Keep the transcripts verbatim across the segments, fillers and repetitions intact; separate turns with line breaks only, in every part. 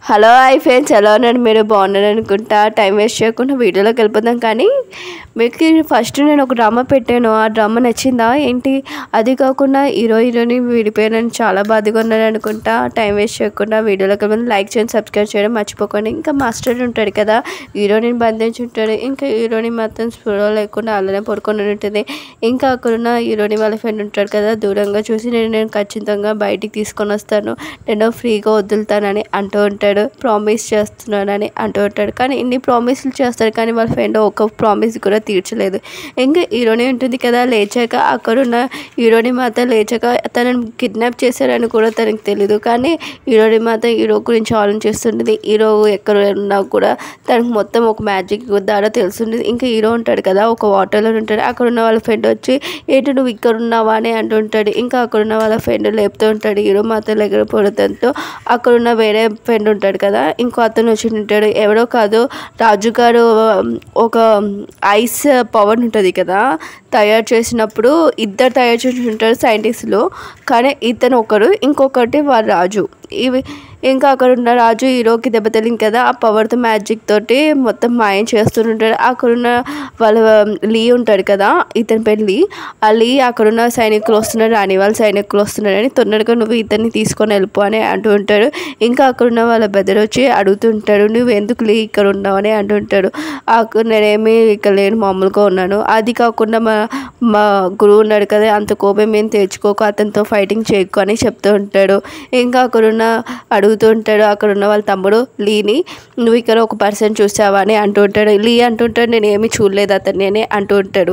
Hello hi friends, ఎలా ఉన్నారు? మీరు బాగున్నారు అనుకుంటా. టైం వేస్ట్ చేయకుండా వీడియోలోకి వెళ్ళిపోదాం. కానీ మీకు ఫస్ట్ నేను ఒక డ్రామా పెట్టాను, ఆ డ్రామా నచ్చిందా ఏంటి? అది కాకుండా హీరో హీరోని విడిపోయానని చాలా బాధగా ఉన్నాను అనుకుంటా. టైం వేస్ట్ చేయకుండా వీడియోలోకి వెళ్ళిపోతే లైక్ చేయండి, సబ్స్క్రైబ్ చేయడం మర్చిపోకండి. ఇంకా మాస్టర్ ఉంటాడు కదా, హీరోని బంధించి ఉంటాడు. ఇంకా హీరోని మాత్రం స్పృహ లేకుండా అలానే పడుకొని ఉంటుంది. ఇంకా అక్కడున్న హీరోని వాళ్ళ ఫ్రెండ్ ఉంటాడు కదా, దూరంగా చూసి నేను నేను ఖచ్చితంగా బయటికి తీసుకొని వస్తాను, నేను ఫ్రీగా వదులుతానని అంటూ ఉంటాడు. ప్రామిస్ చేస్తున్నానని అంటూ ఉంటాడు. కానీ ఇన్ని ప్రామిస్లు చేస్తాడు, కానీ వాళ్ళ ఫ్రెండ్ ఒక ప్రామిస్ కూడా తీర్చలేదు. ఇంకా హీరోని ఉంటుంది కదా, లేచాక అక్కడున్న హీరోని మాత్రం లేచాక తనని కిడ్నాప్ చేశారని కూడా తనకు తెలీదు. కానీ హీరోని మాత్రం హీరో గురించి ఆలోచిస్తుంటుంది. హీరో ఎక్కడ ఉన్నా కూడా తనకు మొత్తం ఒక మ్యాజిక్ ద్వారా తెలుస్తుంది. ఇంకా హీరో ఉంటాడు కదా, ఒక వాటర్లో ఉంటాడు. అక్కడ ఉన్న వాళ్ళ ఫ్రెండ్ వచ్చి ఏంటి నువ్వు ఇక్కడ ఉన్నావా అని అంటుంటాడు. ఇంకా అక్కడున్న వాళ్ళ ఫ్రెండ్ లేపుతూ ఉంటాడు. హీరో మాత్రం ఎగరపడటంతో అక్కడున్న వేరే ఫ్రెండ్ ఉంటాడు కదా, ఇంకో అతను వచ్చి ఉంటాడు. ఎవరో కాదు, రాజుగారు ఒక ఐస్ పవర్ ఉంటుంది కదా తయారు చేసినప్పుడు ఇద్దరు తయారు చేసి ఉంటారు సైంటిస్టులు. కానీ ఇతను ఒకరు, ఇంకొకటి వాళ్ళ రాజు. ఇవి ఇంకా అక్కడ ఉన్న రాజు హీరోకి దెబ్బతలింది కదా, ఆ పవర్తో మ్యాజిక్ తోటి మొత్తం మాయం చేస్తుంటాడు. అక్కడున్న వాళ్ళ లీ ఉంటాడు కదా, ఇతని పేరు లీ. ఆ లీ అక్కడున్న సైనికులు వస్తున్నారు, రాణి వాళ్ళ సైనికులు వస్తున్నారని తొందరగా నువ్వు ఇతన్ని తీసుకొని వెళ్ళిపో అని అంటూ ఉంటాడు. ఇంకా అక్కడున్న వాళ్ళ బెదర్ వచ్చి అడుగుతుంటాడు, నువ్వు ఎందుకు లీ ఇక్కడ ఉన్నావు అని అంటుంటాడు. నేనేమి ఇక్కడ లేను, మామూలుగా ఉన్నాను. అది కాకుండా మా మా గురువు ఉన్నాడు కదా, అంత కోపం ఏం తెచ్చుకోకు, అతనితో ఫైటింగ్ చేయకు అని చెప్తూ ఉంటాడు. ఇంకా అక్కడున్న అడుగుతూ ఉంటాడు అక్కడ ఉన్న వాళ్ళ తమ్ముడు లీని, నువ్వు ఇక్కడ ఒక పర్సన్ చూసావా అని అంటూ ఉంటాడు. లీ అంటుంటాడు, నేను ఏమీ చూడలేదు అతన్ని అని అంటూ ఉంటాడు.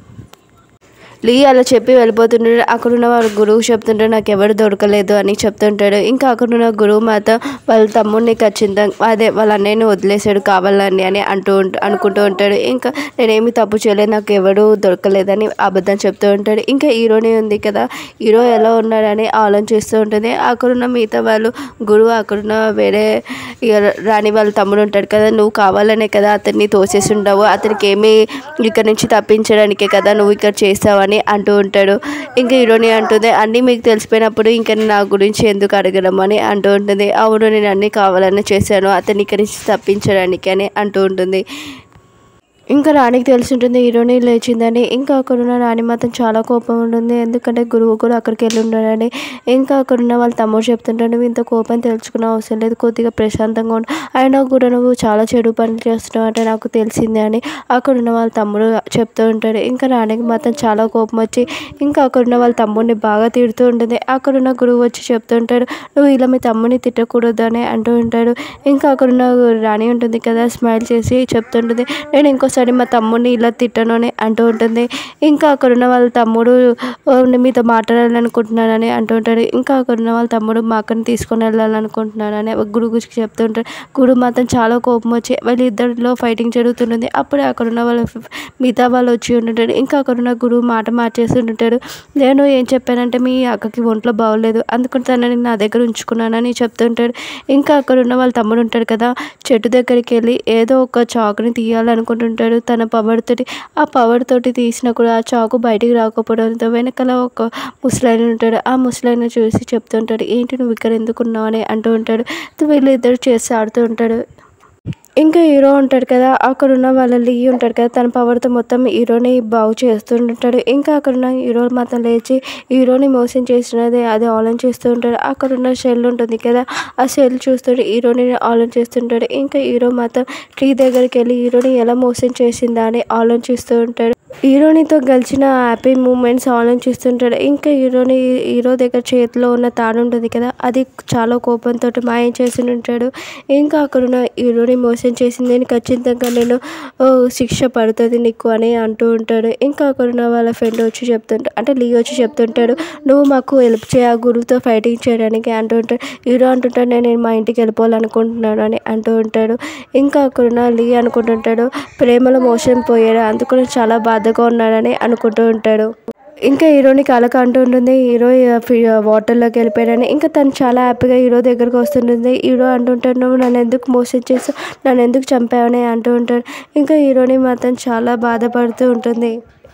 లీ అలా చెప్పి వెళ్ళిపోతుంటాడు. అక్కడున్న వాళ్ళ గురువు చెప్తుంటాడు, నాకు ఎవరు దొరకలేదు అని చెప్తుంటాడు. ఇంకా అక్కడున్న గురువు మాత్రం వాళ్ళ తమ్ముడిని ఖచ్చితంగా అదే వాళ్ళ అన్నయ్యని వదిలేసాడు కావాలని అని అంటూ అనుకుంటూ ఉంటాడు. ఇంకా నేనేమి తప్పు చేయలేదు, నాకు ఎవరు దొరకలేదని అబద్ధం చెప్తూ ఉంటాడు. ఇంకా హీరోని ఉంది కదా, హీరో ఎలా ఉన్నాడని ఆలోచిస్తూ ఉంటుంది. అక్కడున్న మిగతా వాళ్ళు గురువు అక్కడున్న వేరే రాణి వాళ్ళ తమ్ముడు ఉంటాడు కదా, నువ్వు కావాలనే కదా అతన్ని తోసేసి ఉండవు, అతనికి ఏమీ ఇక్కడ నుంచి తప్పించడానికే కదా నువ్వు ఇక్కడ చేస్తావని అంటూ ఉంటాడు. ఇంకా హీరోని అంటుంది, అన్నీ మీకు తెలిసిపోయినప్పుడు ఇంకా నా గురించి ఎందుకు అడగడం అని అంటూ ఉంటుంది. అవును, నేను అన్నీ కావాలని చేశాను అతన్ని ఇక్కడి నుంచి తప్పించడానికి అని అంటూ ఉంటుంది. ఇంకా రాణికి తెలిసి ఉంటుంది హీరోని లేచిందని. ఇంకా అక్కడున్న రాణి మాత్రం చాలా కోపం ఉంటుంది, ఎందుకంటే గురువు కూడా అక్కడికి వెళ్ళి ఉన్నాడని. ఇంకా అక్కడున్న వాళ్ళ తమ్ముడు చెప్తుంటాడు, నువ్వు ఇంత కోపం తెలుసుకున్న అవసరం లేదు, కొద్దిగా ప్రశాంతంగా ఉండు, అయినా కూడా నువ్వు చాలా చెడు పనులు చేస్తున్నావు అంటే నాకు తెలిసిందే అని అక్కడున్న వాళ్ళ తమ్ముడు చెప్తూ ఉంటాడు. ఇంకా రాణికి మాత్రం చాలా కోపం వచ్చి ఇంకా అక్కడున్న వాళ్ళ తమ్ముడిని బాగా తిడుతూ ఉంటుంది. అక్కడున్న గురువు వచ్చి చెప్తుంటాడు, నువ్వు ఇలా మీ తమ్ముడిని తిట్టకూడదు అని అంటూ ఉంటాడు. ఇంకా అక్కడున్న రాణి ఉంటుంది కదా, స్మైల్ చేసి చెప్తుంటుంది, నేను ఇంకో సరే మా తమ్ముడిని ఇలా తిట్టను అని అంటూ ఉంటుంది. ఇంకా అక్కడున్న వాళ్ళ తమ్ముడు మీతో మాట్లాడాలనుకుంటున్నానని అంటూ ఉంటాడు. ఇంకా అక్కడున్న వాళ్ళ తమ్ముడు మా అక్కని తీసుకొని వెళ్ళాలనుకుంటున్నానని గురువు గురించి చెప్తూ ఉంటాడు. గురువు మాత్రం చాలా కోపం వచ్చి వాళ్ళిద్దరిలో ఫైటింగ్ జరుగుతుంటుంది. అప్పుడే అక్కడున్న వాళ్ళ మిగతా వాళ్ళు వచ్చి ఉంటుంటాడు. ఇంకా అక్కడున్న గురువు మాట మార్చేసి ఉంటాడు. నేను ఏం చెప్పానంటే మీ అక్కకి ఒంట్లో బాగోలేదు, అందుకని తనని నా దగ్గర ఉంచుకున్నానని చెప్తుంటాడు. ఇంకా అక్కడున్న వాళ్ళ తమ్ముడు ఉంటాడు కదా, చెట్టు దగ్గరికి వెళ్ళి ఏదో ఒక చాకుని తీయాలనుకుంటుంటాడు తన పవర్ తోటి. ఆ పవర్ తోటి తీసినా కూడా ఆ చాకు బయటికి రాకపోవడంతో వెనకాల ఒక ముసలాయన ఉంటాడు. ఆ ముసలాయన చూసి చెప్తుంటాడు, ఏంటి నువ్వు ఇక్కడ ఎందుకు ఉన్నావు అని అంటూ ఉంటాడు. వీళ్ళిద్దరు చేసి ఆడుతూ ఉంటాడు. ఇంకా హీరో ఉంటాడు కదా, అక్కడున్న వాళ్ళ లీ ఉంటాడు కదా, తన పవర్తో మొత్తం హీరోని బాగు చేస్తుంటాడు. ఇంకా అక్కడున్న హీరో మాత్రం లేచి హీరోని మోసం చేసినది అది ఆలోచన చేస్తూ ఉంటాడు. అక్కడున్న షెల్ ఉంటుంది కదా, ఆ షెల్ చూస్తుంటే హీరోని ఆలోచన చేస్తుంటాడు. ఇంకా హీరో మాత్రం ట్రీ దగ్గరికి వెళ్ళి హీరోని ఎలా మోసం చేసిందా అని ఆలోచిస్తూ ఉంటాడు. హీరోనితో గెలిచిన హ్యాపీ మూమెంట్స్ ఆలోచిస్తుంటాడు. ఇంకా హీరోని హీరో దగ్గర చేతిలో ఉన్న తాడు ఉంటుంది కదా, అది చాలా కోపంతో మాయం చేసి ఉంటాడు. ఇంకా అక్కడున్న హీరోని మోసం చేసిందని ఖచ్చితంగా నేను శిక్ష పడుతుంది నీకు అని అంటూ ఉంటాడు. ఇంకా అక్కడున్న వాళ్ళ ఫ్రెండ్ వచ్చి చెప్తుంటాడు, అంటే లీ వచ్చి చెప్తుంటాడు, నువ్వు మాకు హెల్ప్ చేయ ఆ గురువుతో ఫైటింగ్ చేయడానికి అంటూ ఉంటాడు. హీరో అంటుంటాడు, నేను మా ఇంటికి వెళ్ళిపోవాలనుకుంటున్నాను అని అంటూ ఉంటాడు. ఇంకా అక్కడున్న లీ అనుకుంటుంటాడు, ప్రేమలో మోసం పోయాడు అందుకని చాలా బాధగా ఉన్నాడని అనుకుంటూ ఉంటాడు. ఇంకా హీరోని కలక అంటూ ఉంటుంది, హీరో వాటర్లోకి వెళ్ళిపోయాడని. ఇంకా తను చాలా హ్యాపీగా హీరో దగ్గరకు వస్తుంటుంది. హీరో అంటుంటాడు, నువ్వు నన్ను ఎందుకు మోసం చేసావు, నన్ను ఎందుకు చంపావని అంటూ ఉంటాడు. ఇంకా హీరోని మాత్రం చాలా బాధపడుతూ ఉంటుంది.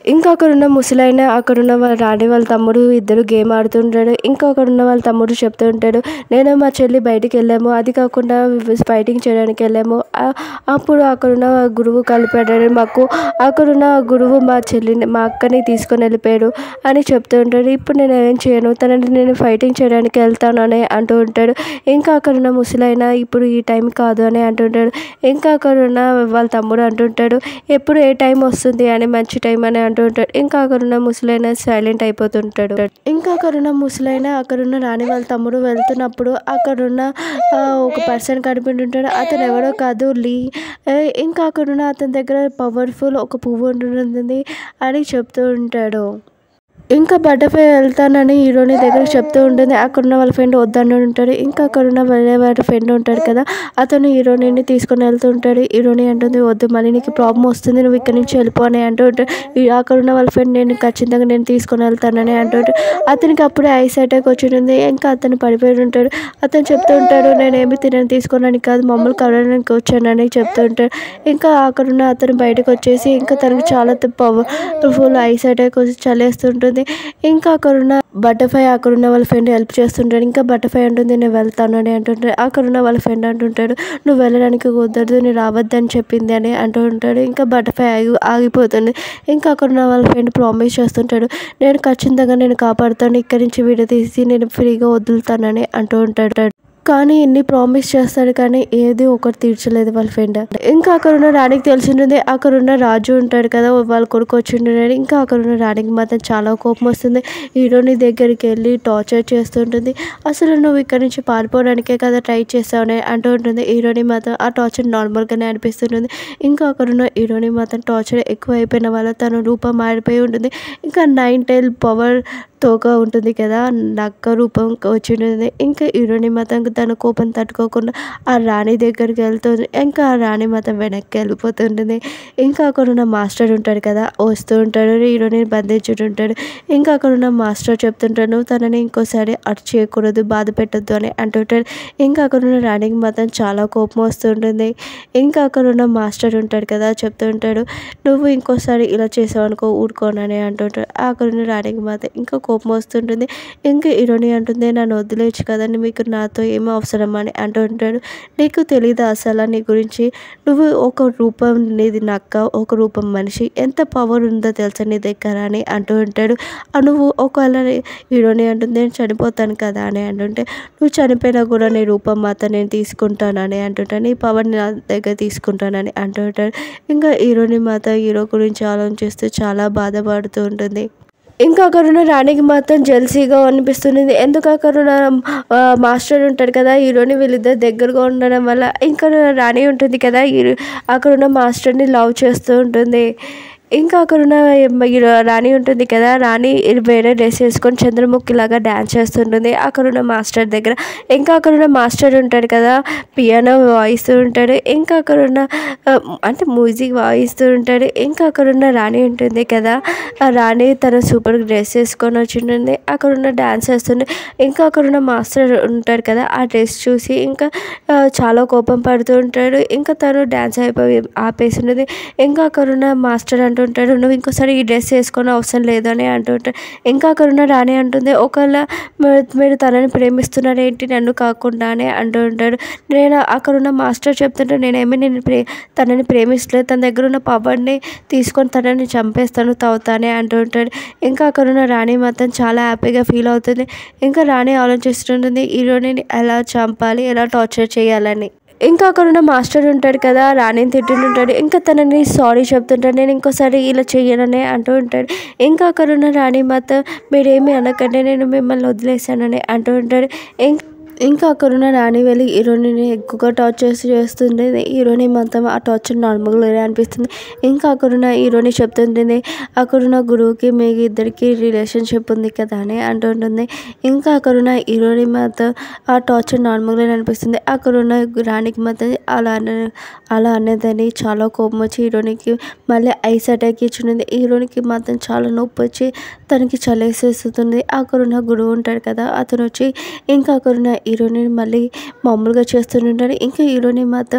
ఇంకా అక్కడున్న ముసలాయన అక్కడున్న వాళ్ళ రాణి వాళ్ళ తమ్ముడు ఇద్దరు గేమ్ ఆడుతుంటాడు. ఇంకా అక్కడున్న వాళ్ళ తమ్ముడు చెప్తూ ఉంటాడు, నేను మా చెల్లి బయటికి వెళ్ళాము, అది కాకుండా ఫైటింగ్ చేయడానికి వెళ్ళాము. అప్పుడు అక్కడున్న గురువు కలిపాడని మాకు అక్కడున్న గురువు మా చెల్లిని మా అక్కని తీసుకొని వెళ్ళిపోయాడు అని చెప్తూ ఉంటాడు. ఇప్పుడు నేను ఏం చేయను, తనని నేను ఫైటింగ్ చేయడానికి వెళ్తాను అని అంటూ ఉంటాడు. ఇంకా అక్కడున్న ముసలాయన ఇప్పుడు ఈ టైం కాదు అని అంటుంటాడు. ఇంకా అక్కడున్న వాళ్ళ తమ్ముడు అంటుంటాడు, ఎప్పుడు ఏ టైం వస్తుంది అని, మంచి టైం అని అంటూ ఉంటాడు. ఇంకా అక్కడున్న ముసలైన సైలెంట్ అయిపోతుంటాడు. ఇంకా అక్కడున్న ముసలైన అక్కడున్న రాణి వాళ్ళ తమ్ముడు వెళ్తున్నప్పుడు అక్కడున్న ఒక పర్సన్ కనిపింటుంటాడు. అతను ఎవరో కాదు, లీ. ఇంకా అక్కడున్న అతని దగ్గర పవర్ఫుల్ ఒక పువ్వు ఉంటుంది అని చెప్తూ ఉంటాడు. ఇంకా బటర్ఫ్లై వెళ్తానని హీరోని దగ్గర చెప్తూ ఉంటుంది. అక్కడున్న వాళ్ళ ఫ్రెండ్ వద్దని ఉంటాడు. ఇంకా అక్కడున్న వేరే వారి ఫ్రెండ్ ఉంటాడు కదా, అతను హీరోని తీసుకొని వెళ్తూ ఉంటాడు. హీరోని అంటుంది, వద్దు, మళ్ళీ నీకు ప్రాబ్లం వస్తుంది, నువ్వు ఇక్కడి నుంచి వెళ్ళిపో అని అంటూ ఉంటాడు. అక్కడున్న వాళ్ళ ఫ్రెండ్, నేను ఖచ్చితంగా నేను తీసుకొని వెళ్తానని అంటుంటాడు. అతనికి అప్పుడే ఐస్ అటాక్ వచ్చి ఉంటుంది. ఇంకా అతను పడిపోయి ఉంటాడు. అతను చెప్తూ ఉంటాడు, నేనేమి తినని తీసుకోవడానికి కాదు, మమ్మల్ని కలవడానికి వచ్చానని చెప్తూ ఉంటాడు. ఇంకా అక్కడున్న అతను బయటకు వచ్చేసి ఇంకా తనకు చాలా పవర్ఫుల్ ఐస్ అటాక్ వచ్చి చలేస్తుంటుంది. ఇంకా అక్కడున్న బటర్ఫ్లై అక్కడున్న వాళ్ళ ఫ్రెండ్ హెల్ప్ చేస్తుంటాడు. ఇంకా బటర్ఫ్లై అంటుంది, నేను వెళ్తాను అని అంటుంటాడు. అక్కడున్న వాళ్ళ ఫ్రెండ్ అంటుంటాడు, నువ్వు వెళ్ళడానికి కుదరదు, నేను రావద్దని చెప్పింది అని అంటూ ఉంటాడు. ఇంకా బటర్ఫ్లై ఆగి ఆగిపోతుంది. ఇంకా అక్కడున్న వాళ్ళ ఫ్రెండ్ ప్రామిస్ చేస్తుంటాడు, నేను ఖచ్చితంగా నేను కాపాడుతాను, ఇక్కడి నుంచి విడదీసి నేను ఫ్రీగా వదులుతానని అంటూ ఉంటాడు. కానీ ఇన్ని ప్రామిస్ చేస్తాడు కానీ ఏది ఒకటి తీర్చలేదు వాళ్ళ ఫ్రెండ్. ఇంకా అక్కడున్న రాణికి తెలిసి ఉంటుంది. అక్కడున్న రాజు ఉంటాడు కదా, వాళ్ళ కొడుకు వచ్చి ఉంటాడు. ఇంకా అక్కడున్న రాణికి మాత్రం చాలా కోపం వస్తుంది. హీరోని దగ్గరికి వెళ్ళి టార్చర్ చేస్తుంటుంది. అసలు నువ్వు ఇక్కడి నుంచి పారిపోవడానికే కదా ట్రై చేస్తావని అంటూ ఉంటుంది. హీరోని మాత్రం ఆ టార్చర్ నార్మల్గానే అనిపిస్తుంటుంది. ఇంకా అక్కడున్న హీరోని మాత్రం టార్చర్ ఎక్కువ అయిపోయిన వల్ల తన రూపం మారిపోయి ఉంటుంది. ఇంకా నైన్ టైల్ పవర్ తోక ఉంటుంది కదా, నక్క రూపం వచ్చి ఉంటుంది. ఇంకా హీరోని మాత్రం తన కోపం తట్టుకోకుండా ఆ రాణి దగ్గరికి వెళ్తుంది. ఇంకా ఆ రాణి మాత్రం వెనక్కి వెళ్ళిపోతుంటుంది. ఇంకా అక్కడున్న మాస్టర్ ఉంటాడు కదా, వస్తూ ఉంటాడు, హీరోని బంధించుతుంటాడు. ఇంకా అక్కడున్న మాస్టర్ చెప్తుంటాడు, తనని ఇంకోసారి అటు చేయకూడదు, బాధ పెట్టద్దు అని అంటుంటాడు. ఇంకా అక్కడున్న రాణికి మాత్రం చాలా కోపం వస్తుంటుంది. ఇంకా అక్కడున్న మాస్టర్ ఉంటాడు కదా, చెప్తుంటాడు, నువ్వు ఇంకోసారి ఇలా చేసావు అనుకో ఊరుకోనని అంటుంటాడు. అక్కడున్న రాణికి మాత్రం ఇంకా కోపం వస్తుంటుంది. ఇంకా హీరోని అంటుంది, నన్ను వదిలేచ్చు కదండి, మీకు నాతో ఏమో అవసరం అని అంటూ ఉంటాడు. నీకు తెలీదా అసలు నీ గురించి, నువ్వు ఒక రూపం నీది నక్క, ఒక రూపం మనిషి, ఎంత పవర్ ఉందో తెలుసా నీ దగ్గర అని అంటూ ఉంటాడు. నువ్వు ఒకవేళ హీరోని అంటుంది, నేను చనిపోతాను కదా అని అంటుంటే, నువ్వు చనిపోయినా కూడా నీ రూపం మాత్రం నేను తీసుకుంటానని అంటుంటాను, నీ పవర్ని నా దగ్గర తీసుకుంటానని అంటూ ఉంటాడు. ఇంకా హీరోని మాత్రం హీరో గురించి ఆలోచిస్తూ చాలా బాధపడుతూ ఉంటుంది. ఇంకా అక్కడున్న రాణికి మాత్రం జెల్సీగా అనిపిస్తుంది. ఎందుకు అక్కడున్న మాస్టర్ ఉంటాడు కదా, హీరోని వీళ్ళిద్దరు దగ్గరగా ఉండడం వల్ల ఇంకా రాణి ఉంటుంది కదా, అక్కడున్న మాస్టర్ని లవ్ చేస్తూ ఉంటుంది. ఇంకా అక్కడున్న రాణి ఉంటుంది కదా, రాణి వేరే డ్రెస్ వేసుకొని చంద్రముఖి లాగా డ్యాన్స్ చేస్తుంటుంది అక్కడున్న మాస్టర్ దగ్గర. ఇంకా అక్కడున్న మాస్టర్ ఉంటాడు కదా, పియానో వాయిస్తూ ఉంటాడు. ఇంకా అక్కడున్న అంటే మ్యూజిక్ వాయిస్తూ ఉంటాడు. ఇంకా అక్కడున్న రాణి ఉంటుంది కదా, ఆ రాణి తన సూపర్ డ్రెస్ వేసుకొని వచ్చి ఉంటుంది, అక్కడున్న డ్యాన్స్ చేస్తుంది. ఇంకా అక్కడున్న మాస్టర్ ఉంటాడు కదా, ఆ డ్రెస్ చూసి ఇంకా చాలా కోపం పడుతూ ఉంటాడు. ఇంకా తను డ్యాన్స్ అయిపోయి ఆపేసి ఉంటుంది. ఇంకా అక్కడున్న మాస్టర్ అంటూ ఉంటాడు, నువ్వు ఇంకోసారి ఈ డ్రెస్ వేసుకొని అవసరం లేదు అని అంటుంటాడు. ఇంకా అక్కడున్న రాణి అంటుంది, ఒకవేళ మీరు తనని ప్రేమిస్తున్నారు ఏంటి నన్ను కాకుండా అని అంటూ ఉంటాడు. నేను అక్కడున్న మాస్టర్ చెప్తుంటే, నేనేమి నేను ప్రే తనని ప్రేమిస్తలేదు, తన దగ్గర ఉన్న పవర్ని తీసుకొని తనని చంపేస్తాను తవ్వుతానే అంటూ ఉంటాడు. ఇంకా అక్కడున్న రాణి మాత్రం చాలా హ్యాపీగా ఫీల్ అవుతుంది. ఇంకా రాణి ఆలోచిస్తుంటుంది, హీరోని ఎలా చంపాలి, ఎలా టార్చర్ చేయాలని. ఇంకా అక్కడున్న మాస్టర్ ఉంటాడు కదా, రాణిని తిట్టుంటాడు. ఇంకా తనని సారీ చెప్తుంటాడు, నేను ఇంకోసారి ఇలా చెయ్యనని అంటూ ఉంటాడు. ఇంకా అక్కడున్న రాణి మాత్రం, మీరేమీ అనకండి, నేను మిమ్మల్ని వదిలేసానని అంటూ ఉంటాడు. ఇంకా ఇంకా అక్కడున్న రాణి వెళ్ళి హీరోని ఎక్కువగా టార్చర్ చేస్తుంటుంది. హీరోని మొత్తం ఆ టార్చర్ నార్మల్గా అనిపిస్తుంది. ఇంకా అక్కడున్న హీరోని చెప్తుంటుంది, అక్కడున్న గురువుకి మీ ఇద్దరికి రిలేషన్షిప్ ఉంది కదా అని అంటుంటుంది. ఇంకా అక్కడున్న హీరోని మాత్రం ఆ టార్చర్ నార్మల్గా అనిపిస్తుంది. అక్కడున్న రాణికి మాత్రం అలా అనే అలా అనేదని చాలా కోపం వచ్చి హీరోనికి మళ్ళీ ఐస్ అటాక్ ఇచ్చింది. హీరోనికి మాత్రం చాలా నొప్పి వచ్చి తనకి చలేసేస్తుంది. అక్కడున్న గురువు ఉంటాడు కదా, అతను వచ్చి ఇంకా అక్కడున్న హీరోని మళ్ళీ మామూలుగా చేస్తుంటాడు. ఇంకా హీరోని మాత్రం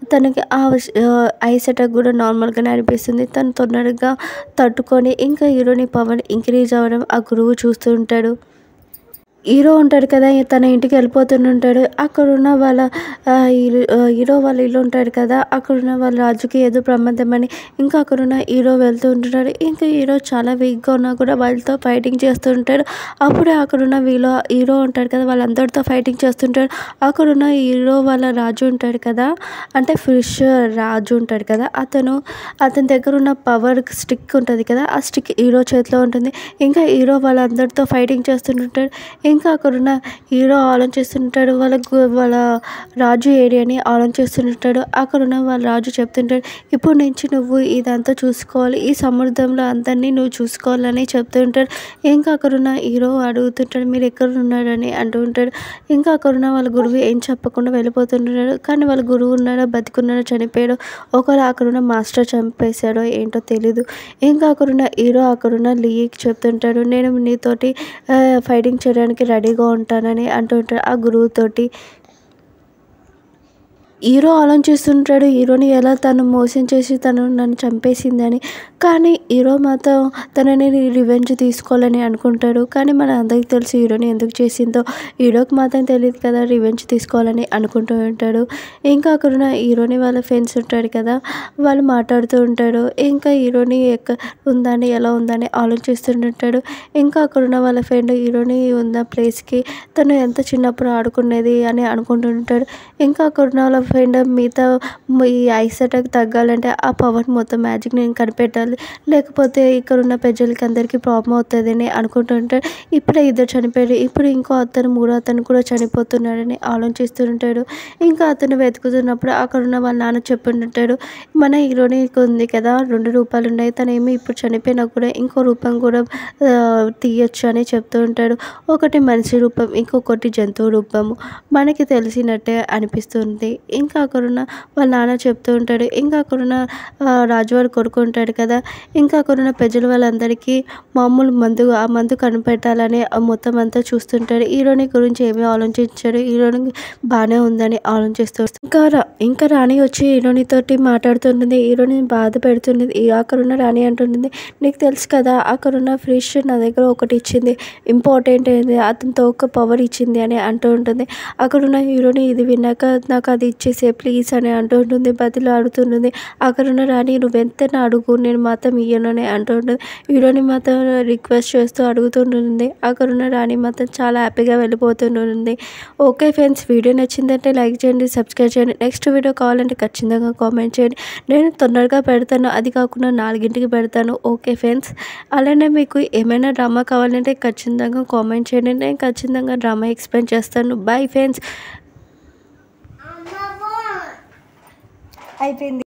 తనకి ఆ ఐస్ అటాక్ కూడా నార్మల్గానే అనిపిస్తుంది. తను తొందరగా తట్టుకొని ఇంకా హీరోని పవర్ ఇంక్రీజ్ అవ్వడం ఆ గురువు చూస్తూ ఉంటాడు. హీరో ఉంటాడు కదా, తన ఇంటికి వెళ్ళిపోతుంటాడు. అక్కడున్న వాళ్ళ హీరో వాళ్ళ ఇల్లు ఉంటాడు కదా, అక్కడున్న వాళ్ళ రాజుకి ఏదో ప్రమాదం అని ఇంకా అక్కడున్న హీరో వెళ్తూ ఉంటున్నాడు. ఇంకా హీరో చాలా వీక్గా ఉన్నా కూడా వాళ్ళతో ఫైటింగ్ చేస్తూ ఉంటాడు. అప్పుడే అక్కడున్న వీళ్ళు హీరో ఉంటాడు కదా, వాళ్ళందరితో ఫైటింగ్ చేస్తుంటాడు. అక్కడున్న హీరో వాళ్ళ రాజు ఉంటాడు కదా, అంటే ఫిష్ రాజు ఉంటాడు కదా, అతను అతని దగ్గర ఉన్న పవర్ స్టిక్ ఉంటుంది కదా, ఆ స్టిక్ హీరో చేతిలో ఉంటుంది. ఇంకా హీరో వాళ్ళందరితో ఫైటింగ్ చేస్తుంటాడు. ఇంకా అక్కడున్న హీరో ఆలోచిస్తుంటాడు, వాళ్ళ వాళ్ళ రాజు ఏరియాని ఆలోచిస్తుంటాడు. అక్కడున్న వాళ్ళ రాజు చెప్తుంటాడు, ఇప్పుడు నుంచి నువ్వు ఇదంతా చూసుకోవాలి, ఈ సముద్రంలో అందరినీ నువ్వు చూసుకోవాలని చెప్తుంటాడు. ఇంకా అక్కడున్న హీరో అడుగుతుంటాడు, మీరు ఎక్కడ ఉన్నారని అంటూ ఉంటాడు. ఇంకా అక్కడున్న వాళ్ళ గురువు ఏం చెప్పకుండా వెళ్ళిపోతుంటాడు. కానీ వాళ్ళ గురువు ఉన్నాడో బతికున్నాడో చనిపోయాడో, ఒకవేళ అక్కడున్న మాస్టర్ చంపేశాడో ఏంటో తెలీదు. ఇంకా అక్కడున్న హీరో అక్కడున్న లీకి చెప్తుంటాడు, నేను నీతోటి ఫైటింగ్ చేయడానికి రెడీగా ఉంటానని అంటూ ఉంటాడు ఆ గురువుతోటి. హీరో ఆలోచిస్తుంటాడు, హీరోని ఎలా తను మోసం చేసి తను నన్ను చంపేసిందని. కానీ హీరో మాత్రం తనని రివెంజ్ తీసుకోవాలని అనుకుంటాడు. కానీ మన అందరికీ తెలుసు హీరోని ఎందుకు చేసిందో. హీరోకి మాత్రం తెలియదు కదా రివెంజ్ తీసుకోవాలని అనుకుంటూ ఉంటాడు. ఇంకా అక్కడున్న హీరోని వాళ్ళ ఫ్రెండ్స్ ఉంటాడు కదా, వాళ్ళు మాట్లాడుతూ ఉంటాడు. ఇంకా హీరోని ఎక్క ఉందని ఎలా ఉందని ఆలోచిస్తుంటాడు. ఇంకా అక్కడున్న వాళ్ళ ఫ్రెండ్ హీరోని ఉన్న ప్లేస్కి తను ఎంత చిన్నప్పుడు ఆడుకునేది అని అనుకుంటుంటాడు. ఇంకా అక్కడున్న వాళ్ళ ఫ్రెండ్ మిగతా ఈ ఐస్ అటాక్ తగ్గాలంటే ఆ పవర్ మొత్తం మ్యాజిక్ నేను కనిపెట్టాలి, లేకపోతే ఇక్కడ ఉన్న ప్రజలకి అందరికీ ప్రాబ్లం అవుతుందని అనుకుంటుంటాడు. ఇప్పుడే ఇద్దరు చనిపోయారు, ఇప్పుడు ఇంకో అతను మూడో అతను కూడా చనిపోతున్నాడని ఆలోచిస్తుంటాడు. ఇంకా అతను వెతుకుతున్నప్పుడు అక్కడున్న వాళ్ళ నాన్న చెప్పుంటాడు, మన హీరోనికి ఉంది కదా రెండు రూపాయలు ఉన్నాయి, తనేమి ఇప్పుడు చనిపోయినా కూడా ఇంకో రూపం కూడా తీయచ్చు అని చెప్తూ ఉంటాడు. ఒకటి మనిషి రూపం, ఇంకొకటి జంతువు రూపము మనకి తెలిసినట్టే అనిపిస్తుంది. ఇంకా అక్కడున్న వాళ్ళ నాన్న చెప్తూ ఉంటాడు. ఇంకా అక్కడున్న రాజువారి కొడుకు ఉంటాడు కదా, ఇంకా అక్కడున్న ప్రజలు వాళ్ళందరికీ మామూలు మందు ఆ మందు కనిపెట్టాలని మొత్తం అంతా చూస్తుంటాడు. హీరోని గురించి ఏమీ ఆలోచించాడు, హీరోని బాగానే ఉందని ఆలోచిస్తూ ఇంకా రా ఇంకా రాణి వచ్చి హీరోనితోటి మాట్లాడుతుంటుంది, హీరోని బాధ పెడుతుంది. అక్కడున్న రాణి అంటుంటుంది, నీకు తెలుసు కదా అక్కడున్న ఫిష్ నా దగ్గర ఒకటి ఇచ్చింది, ఇంపార్టెంట్ ఏంది అతనితో ఒక పవర్ ఇచ్చింది అని అంటూ ఉంటుంది. అక్కడున్న హీరోని ఇది విన్నాక నాకు అది ఇచ్చేసే ప్లీజ్ అని అంటూ ఉంటుంది, బతిలో ఆడుతుంటుంది. అక్కడున్న రాణి నువ్వు ఎంతైనా అడుగు, నేను మాత్రం ఇయ్యను అని అంటూ ఉంటుంది. హీరోని మాత్రం రిక్వెస్ట్ చేస్తూ అడుగుతుంటుంది. అక్కడున్న రాణి మాత్రం చాలా హ్యాపీగా వెళ్ళిపోతుంటుంది. ఓకే ఫ్రెండ్స్, వీడియో నచ్చిందంటే లైక్ చేయండి, సబ్స్క్రైబ్ చేయండి. నెక్స్ట్ వీడియో కావాలంటే ఖచ్చితంగా కామెంట్ చేయండి. నేను తొందరగా పెడతాను, అది కాకుండా నాలుగింటికి పెడతాను. ఓకే ఫ్రెండ్స్, అలానే మీకు ఏమైనా డ్రామా కావాలంటే ఖచ్చితంగా కామెంట్ చేయండి, నేను ఖచ్చితంగా డ్రామా ఎక్స్ప్లెయిన్ చేస్తాను. Bye friends. అయిపోయింది.